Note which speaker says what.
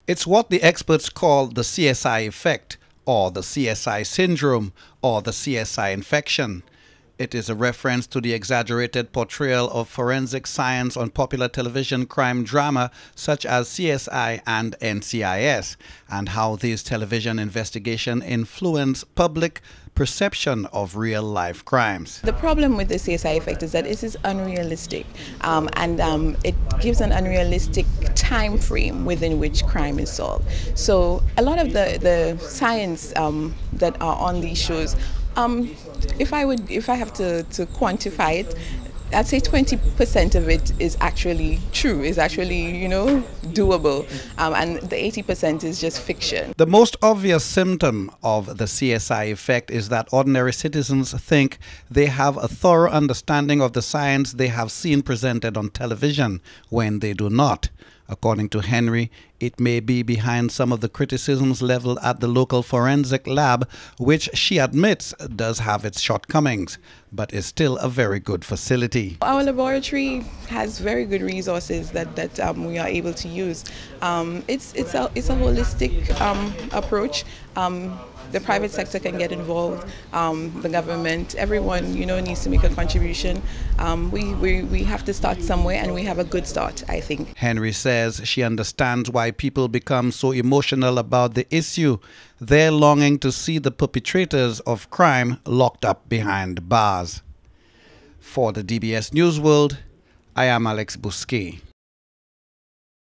Speaker 1: It's what the experts call the CSI effect, or the CSI syndrome, or the CSI infection. It is a reference to the exaggerated portrayal of forensic science on popular television crime drama such as CSI and NCIS, and how these television investigations influence public perception of real-life crimes.
Speaker 2: The problem with the CSI effect is that it is unrealistic, and it gives an unrealistic time frame within which crime is solved. So a lot of the science that are on these shows, if I have to quantify it, I'd say 20% of it is actually true, is actually, doable, and the 80% is just fiction.
Speaker 1: The most obvious symptom of the CSI effect is that ordinary citizens think they have a thorough understanding of the science they have seen presented on television when they do not. According to Henry, it may be behind some of the criticisms leveled at the local forensic lab, which she admits does have its shortcomings, but is still a very good facility.
Speaker 2: Our laboratory has very good resources that we are able to use. It's a holistic approach. The private sector can get involved, the government, everyone, needs to make a contribution. We have to start somewhere, and we have a good start, I think.
Speaker 1: Henry says she understands why people become so emotional about the issue. They're longing to see the perpetrators of crime locked up behind bars. For the DBS News World, I am Alex Bosuquet.